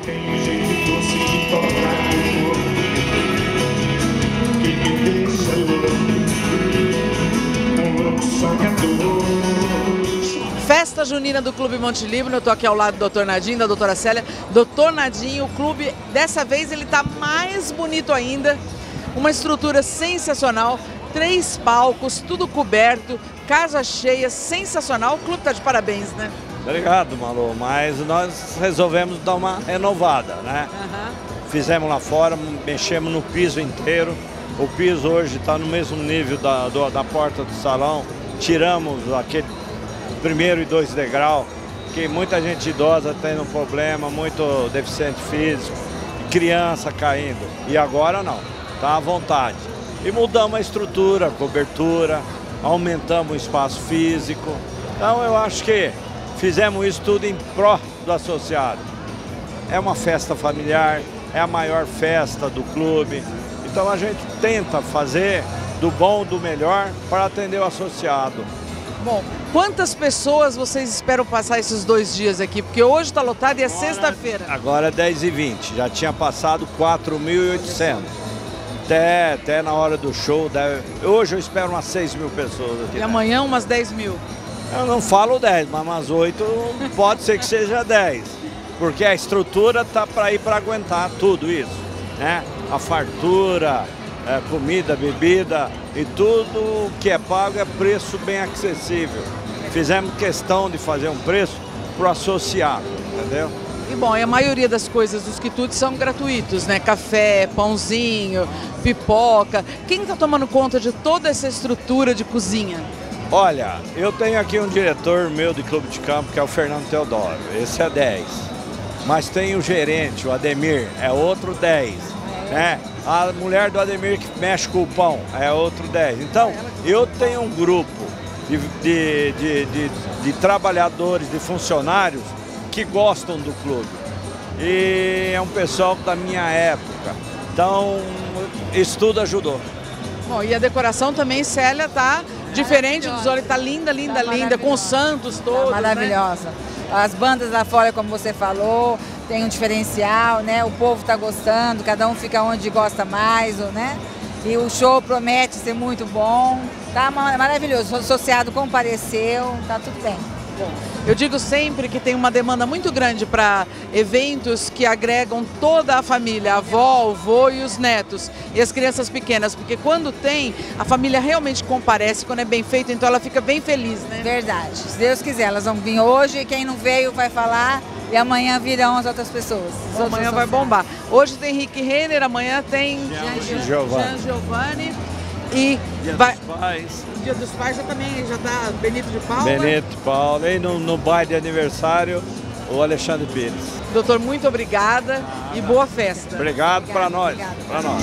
Tem jeito se tornar que me deixa louco sonhador. Festa junina do Clube Monte Líbano, eu tô aqui ao lado do Dr. Nadinho, da doutora Célia. Doutor Nadinho, o clube, dessa vez ele tá mais bonito ainda, uma estrutura sensacional, 3 palcos, tudo coberto, casa cheia, sensacional, o clube tá de parabéns, né? Obrigado, Malu, mas nós resolvemos dar uma renovada, né? Fizemos lá fora, mexemos no piso inteiro, o piso hoje está no mesmo nível da porta do salão, tiramos aquele primeiro e 2 degraus, que muita gente idosa tendo problema, muito deficiente físico, criança caindo, e agora não, está à vontade. E mudamos a estrutura, a cobertura, aumentamos o espaço físico, então eu acho que fizemos isso tudo em pró do associado. É uma festa familiar, é a maior festa do clube, então a gente tenta fazer do bom, do melhor para atender o associado. Bom, quantas pessoas vocês esperam passar esses 2 dias aqui? Porque hoje está lotado e é sexta-feira. Agora é 10h20, já tinha passado 4.800. Até na hora do show, hoje eu espero umas 6.000 pessoas aqui. E amanhã umas 10.000. Eu não falo 10, mas umas 8 pode ser que seja 10. Porque a estrutura tá para ir para aguentar tudo isso, né? A fartura, comida, bebida e tudo que é pago é preço bem acessível. Fizemos questão de fazer um preço para o associado, entendeu? E bom, e a maioria das coisas dos quitutes são gratuitos, né? Café, pãozinho, pipoca. Quem está tomando conta de toda essa estrutura de cozinha? Olha, eu tenho aqui um diretor meu de clube de campo, que é o Fernando Teodoro, esse é 10. Mas tem o gerente, o Ademir, é outro 10. Né? A mulher do Ademir que mexe com o pão é outro 10. Então, eu tenho um grupo de trabalhadores, de funcionários que gostam do clube. E é um pessoal da minha época. Então, isso tudo ajudou. Bom, e a decoração também, Célia, tá diferente dos olhos, tá linda, linda, linda, com os santos todos, maravilhosa. Né? As bandas lá fora, como você falou, tem um diferencial, né? O povo tá gostando, cada um fica onde gosta mais, né? E o show promete ser muito bom, tá maravilhoso. O associado compareceu, tá tudo bem. Bom, eu digo sempre que tem uma demanda muito grande para eventos que agregam toda a família, a avó, o vô e os netos e as crianças pequenas, porque quando tem, a família realmente comparece, quando é bem feito, então ela fica bem feliz, né? Verdade, se Deus quiser, elas vão vir hoje, quem não veio vai falar e amanhã virão as outras pessoas. Amanhã vai bombar. Hoje tem Rick Renner, amanhã tem Jean Giovanni. E Dia vai... dos Pais. Dia dos Pais já tá Benito de Paula. Benito de Paula. E no baile de aniversário, o Alexandre Pires. Doutor, muito obrigada e boa festa. Obrigado para nós. Para nós.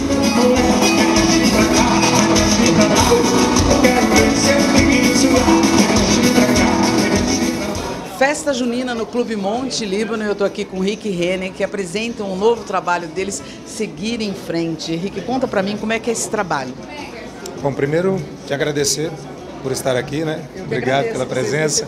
Festa junina no Clube Monte Líbano, eu estou aqui com o Rick Renner, que apresentam um novo trabalho deles, Seguir em Frente. Rick, conta para mim como é que é esse trabalho. Bom, primeiro, te agradecer por estar aqui, né? Obrigado pela presença.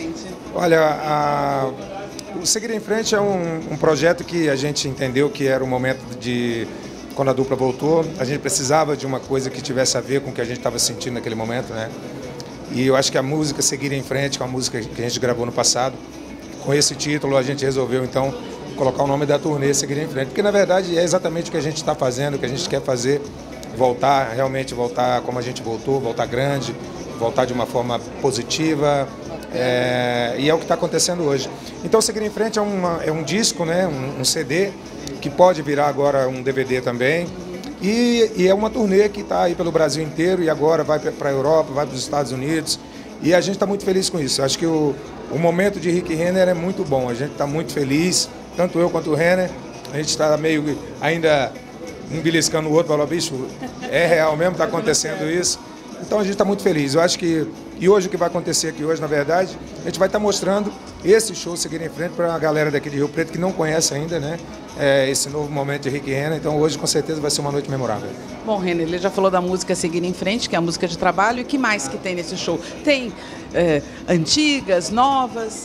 Olha, o Seguir em Frente é um projeto que a gente entendeu que era o momento de, quando a dupla voltou, a gente precisava de uma coisa que tivesse a ver com o que a gente estava sentindo naquele momento, né? E eu acho que a música Seguir em Frente, que é uma música que a gente gravou no passado, com esse título a gente resolveu então colocar o nome da turnê Seguir em Frente, porque na verdade é exatamente o que a gente está fazendo, o que a gente quer fazer, voltar, realmente voltar como a gente voltou, voltar grande, voltar de uma forma positiva, e é o que está acontecendo hoje. Então Seguir em Frente é um disco, né, um CD, que pode virar agora um DVD também, e é uma turnê que está aí pelo Brasil inteiro e agora vai para a Europa, vai para os Estados Unidos, e a gente está muito feliz com isso. Acho que o momento de Rick Renner é muito bom, a gente está muito feliz, tanto eu quanto o Renner, a gente está meio ainda um beliscando o outro, falou, bicho, é real mesmo, está acontecendo isso. Então a gente está muito feliz. Eu acho que, e hoje o que vai acontecer aqui hoje, na verdade, a gente vai estar mostrando esse show Seguir em Frente para a galera daqui de Rio Preto que não conhece ainda, né? Esse novo momento de Rick Renner. Então hoje com certeza vai ser uma noite memorável. Bom, Renner, ele já falou da música Seguir em Frente, que é a música de trabalho, e que mais que tem nesse show? Tem antigas, novas?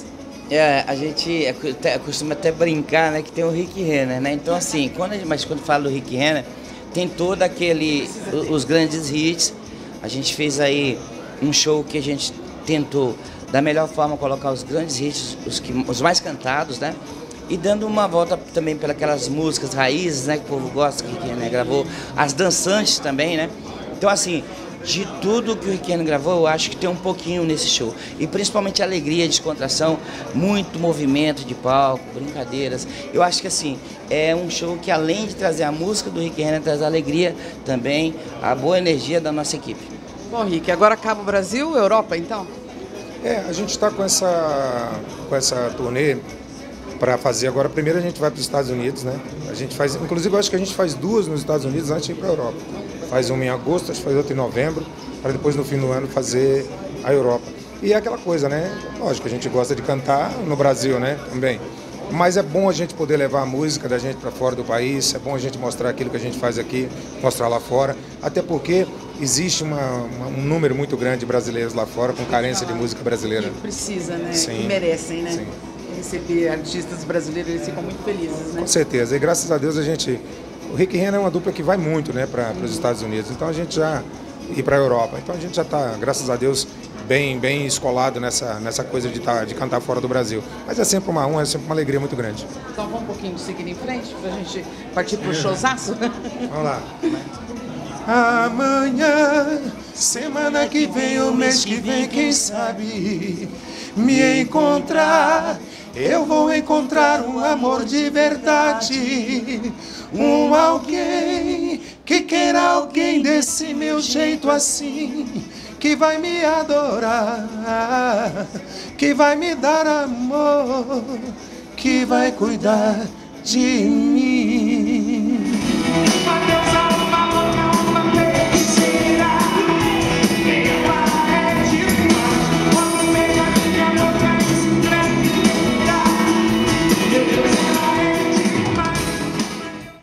A gente costuma até brincar, né, que tem o Rick Renner, né? Então assim, quando fala do Rick Renner, tem todo os grandes hits. A gente fez aí um show que a gente tentou da melhor forma colocar os grandes hits, os mais cantados, né? E dando uma volta também pelas músicas raízes, né, que o povo gosta, que o Rick Renner gravou, as dançantes também, né? Então assim, de tudo que o Rick Renner gravou, eu acho que tem um pouquinho nesse show. E principalmente a alegria, a descontração, muito movimento de palco, brincadeiras. Eu acho que assim, é um show que além de trazer a música do Rick Renner, traz a alegria também, a boa energia da nossa equipe. Bom, Rick, agora acaba o Brasil, Europa então? A gente está com essa turnê para fazer agora. Primeiro a gente vai para os Estados Unidos, né? A gente faz, inclusive eu acho que a gente faz 2 nos Estados Unidos antes de ir para a Europa. Faz uma em agosto, acho que faz outra em novembro, para depois no fim do ano fazer a Europa. E é aquela coisa, né? Lógico, a gente gosta de cantar no Brasil, né? Também. Mas é bom a gente poder levar a música da gente para fora do país, é bom a gente mostrar aquilo que a gente faz aqui, mostrar lá fora, até porque existe um número muito grande de brasileiros lá fora com carência de música brasileira. Que precisa, né? Sim. Que merecem, né? Sim. Receber artistas brasileiros, eles ficam muito felizes, né? Com certeza, e graças a Deus o Rick Renner é uma dupla que vai muito, né, para os Estados Unidos, então a gente já ir para a Europa, então a gente já está, graças a Deus, bem escolado nessa coisa de cantar fora do Brasil. Mas é sempre é sempre uma alegria muito grande. Então vamos um pouquinho de seguir em frente para a gente partir para o showzaço? Vamos lá. Amanhã, semana que vem, o mês que vem, quem sabe me encontrar. Eu vou encontrar um amor de verdade, um alguém que queira alguém desse meu jeito assim, que vai me adorar, que vai me dar amor, que vai cuidar de mim.